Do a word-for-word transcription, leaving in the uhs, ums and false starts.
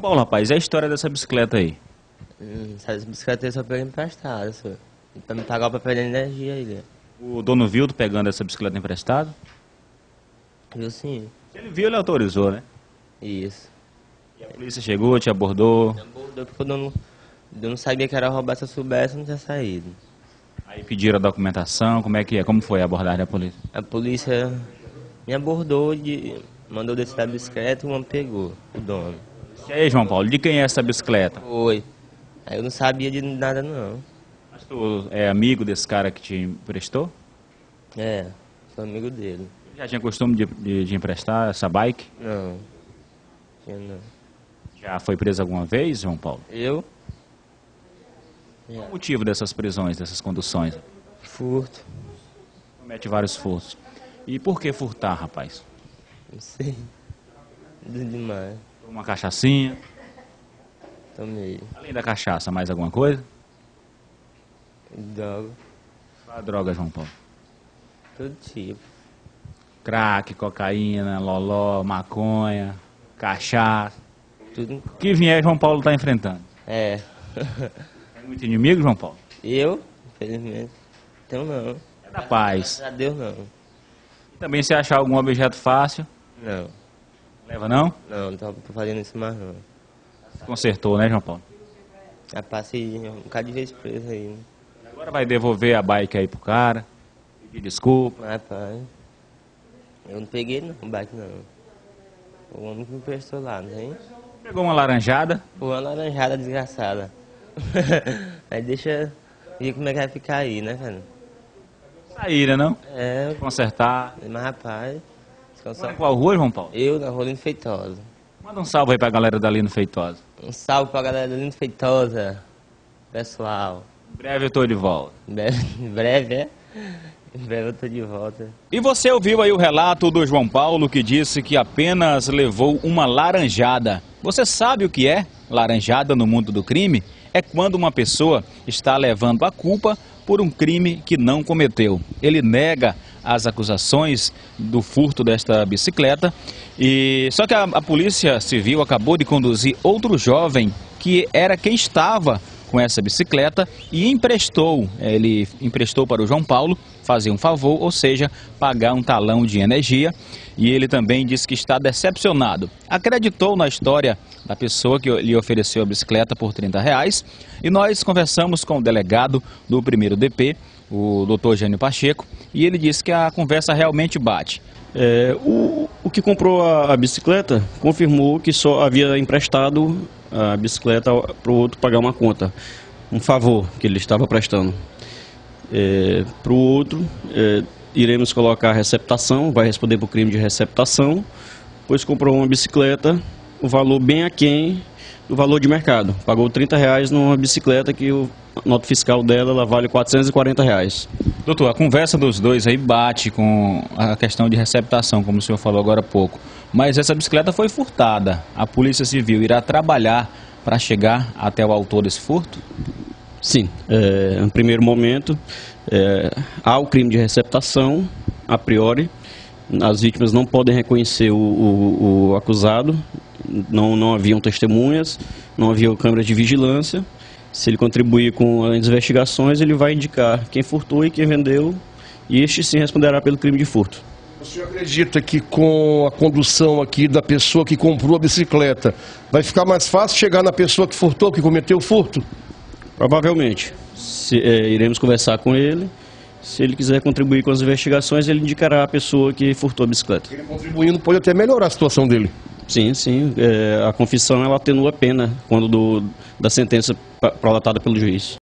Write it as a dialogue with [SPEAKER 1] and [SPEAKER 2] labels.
[SPEAKER 1] Paulo, rapaz, e a história dessa bicicleta aí?
[SPEAKER 2] Hum, Essa bicicleta eu só peguei emprestada, senhor. E pra me pagar o papel da energia aí, né?
[SPEAKER 1] O dono viu tu pegando essa bicicleta emprestada?
[SPEAKER 2] Viu sim?
[SPEAKER 1] Se ele viu, ele autorizou, né?
[SPEAKER 2] Isso.
[SPEAKER 1] E a polícia chegou, te abordou,
[SPEAKER 2] Me abordou porque eu não, eu não sabia que era roubar, se eu soubesse eu não tinha saído.
[SPEAKER 1] aí pediram a documentação, como é que é? Como foi a abordagem da polícia?
[SPEAKER 2] A polícia me abordou, de, mandou descer da bicicleta e o homem pegou, o dono.
[SPEAKER 1] E aí, João Paulo, de quem é essa bicicleta?
[SPEAKER 2] Foi. Aí eu não sabia de nada não.
[SPEAKER 1] Mas tu é amigo desse cara que te emprestou?
[SPEAKER 2] É, sou amigo dele.
[SPEAKER 1] Já tinha costume de, de, de emprestar essa bike?
[SPEAKER 2] Não. Tinha não.
[SPEAKER 1] Já foi preso alguma vez, João Paulo?
[SPEAKER 2] Eu?
[SPEAKER 1] Qual o motivo dessas prisões, dessas conduções?
[SPEAKER 2] Furto.
[SPEAKER 1] Comete vários furtos. E por que furtar, rapaz?
[SPEAKER 2] Não sei. Tudo demais.
[SPEAKER 1] Uma cachaçinha?
[SPEAKER 2] Tomei.
[SPEAKER 1] Além da cachaça, mais alguma coisa?
[SPEAKER 2] Droga.
[SPEAKER 1] Qual a droga, João Paulo?
[SPEAKER 2] Todo tipo.
[SPEAKER 1] Crack, cocaína, loló, maconha, cachaça.
[SPEAKER 2] Tudo.
[SPEAKER 1] O que vier, João Paulo está enfrentando.
[SPEAKER 2] É.
[SPEAKER 1] Tem muito inimigo, João Paulo?
[SPEAKER 2] Eu, infelizmente, então não.
[SPEAKER 1] É da paz.
[SPEAKER 2] Graças a Deus não.
[SPEAKER 1] E também se achar algum objeto fácil,
[SPEAKER 2] Não.
[SPEAKER 1] leva não?
[SPEAKER 2] Não, não tô fazendo isso mais não.
[SPEAKER 1] Consertou, né, João Paulo?
[SPEAKER 2] Já passei um bocado de vez preso aí, né?
[SPEAKER 1] Agora vai devolver a bike aí pro cara, pedir desculpa.
[SPEAKER 2] Mas, rapaz, eu não peguei não, o bike não. O homem que me prestou lá, não tem?
[SPEAKER 1] Pegou uma laranjada,
[SPEAKER 2] Pô, uma laranjada desgraçada. Aí deixa ver como é que vai ficar aí, né, velho?
[SPEAKER 1] saíra, não?
[SPEAKER 2] É,
[SPEAKER 1] Consertar.
[SPEAKER 2] mas rapaz,
[SPEAKER 1] Mora em qual rua, João Paulo?
[SPEAKER 2] eu na Rolando Feitosa.
[SPEAKER 1] Manda um salve aí pra galera dali no Feitosa.
[SPEAKER 2] Um salve pra galera da Lindo Feitosa, pessoal.
[SPEAKER 1] Em breve eu tô de volta.
[SPEAKER 2] Em breve, em breve, é? Em breve eu tô de volta.
[SPEAKER 1] E você ouviu aí o relato do João Paulo, que disse que apenas levou uma laranjada. Você sabe o que é laranjada no mundo do crime? É quando uma pessoa está levando a culpa por um crime que não cometeu. Ele nega as acusações do furto desta bicicleta, e só que a, a Polícia Civil acabou de conduzir outro jovem que era quem estava com essa bicicleta e emprestou, ele emprestou para o João Paulo fazer um favor, ou seja, pagar um talão de energia, e ele também disse que está decepcionado. Acreditou na história da pessoa que lhe ofereceu a bicicleta por trinta reais, e nós conversamos com o delegado do primeiro D P, o doutor Jânio Pacheco, e ele disse que a conversa realmente bate.
[SPEAKER 3] É, o, o que comprou a, a bicicleta confirmou que só havia emprestado a bicicleta para o outro pagar uma conta, um favor que ele estava prestando. É, para o outro, é, iremos colocar a receptação, vai responder por crime de receptação, pois comprou uma bicicleta, o valor bem aquém do valor de mercado. Pagou trinta reais numa bicicleta que o a nota fiscal dela ela vale quatrocentos e quarenta reais.
[SPEAKER 1] Doutor, a conversa dos dois aí bate com a questão de receptação, como o senhor falou agora há pouco. Mas essa bicicleta foi furtada. A Polícia Civil irá trabalhar para chegar até o autor desse furto?
[SPEAKER 3] Sim, é, no primeiro momento é, há o crime de receptação, a priori. As vítimas não podem reconhecer o, o, o acusado, não, não haviam testemunhas, não havia câmeras de vigilância. Se ele contribuir com as investigações, ele vai indicar quem furtou e quem vendeu, e este sim responderá pelo crime de furto.
[SPEAKER 4] O senhor acredita que com a condução aqui da pessoa que comprou a bicicleta, vai ficar mais fácil chegar na pessoa que furtou, que cometeu o furto?
[SPEAKER 3] Provavelmente. Se, é, iremos conversar com ele. Se ele quiser contribuir com as investigações, ele indicará a pessoa que furtou a bicicleta.
[SPEAKER 4] Ele contribuindo pode até melhorar a situação dele.
[SPEAKER 3] Sim, sim. É, a confissão ela atenua a pena quando do, da sentença prolatada pelo juiz.